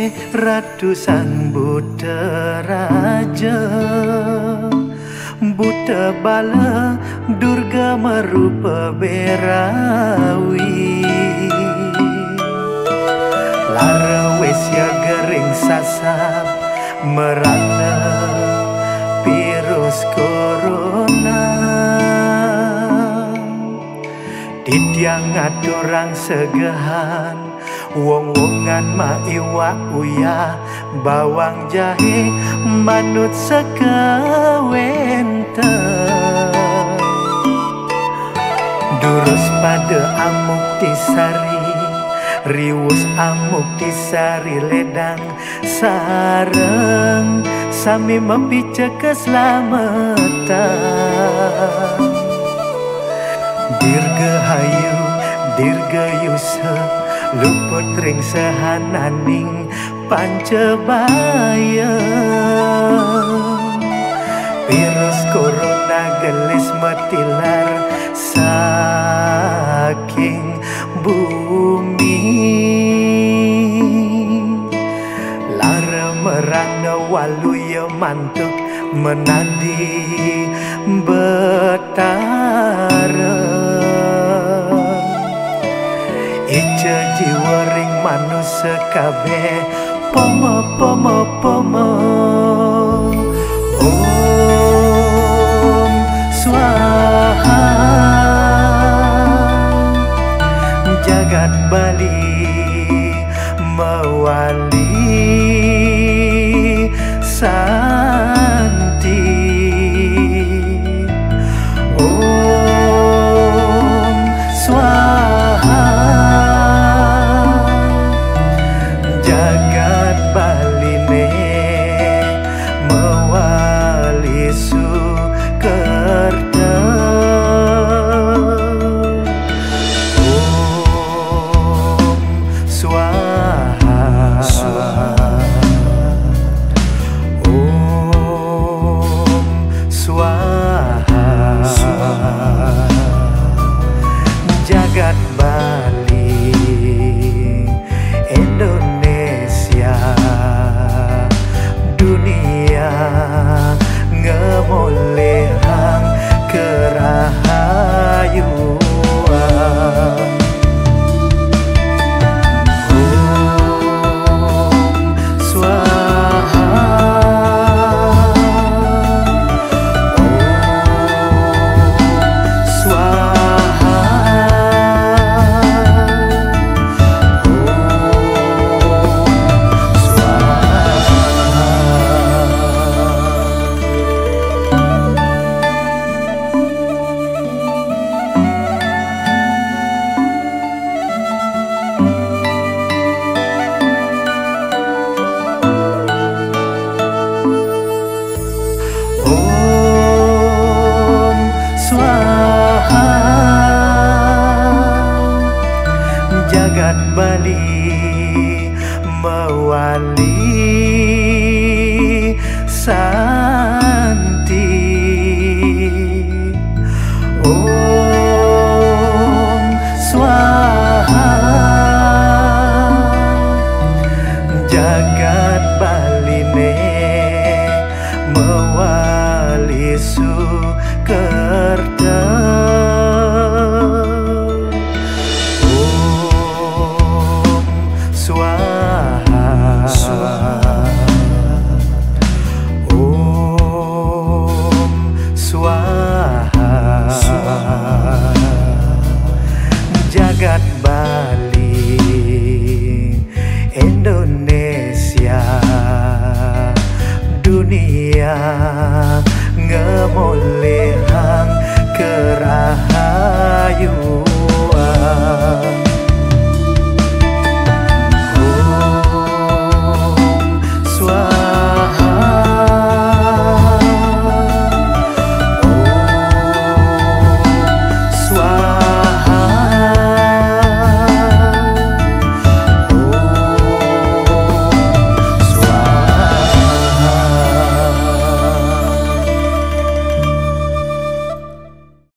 ratusan buta raja, buta bala Durga merupa berawi. Lara wesya gering sasap merana virus corona. Tiang ngaturang segahan, wong-wongan maiwa uya, bawang jahe manut sekawenten. Durus pada amuk tisari, riwus amuk tisari ledang sareng, sami membica keselamatan. Dirgahayu, dirgayusa, luput ring sahananing pancebaya. Virus corona gelis metilar saking bumi. Lara merana waluya mantuk menadi betara. Ica jiwa ring manusia kabeh pomo. Om Swaha. Jagat Bali mewali santi. Om Swaha. Jagat Bali ne mewali Sukerta. Om Swaha. Om Swaha. Jagat Bali Indonesia dunia ngemolehang kerahayuan. Om Swaha. Om Swaha. Jagat Bali mewali santi. Om Swaha. Jagat Bali ne mewali Sukerta. Jagat Bali Indonesia dunia ngemolehang kerahayuan.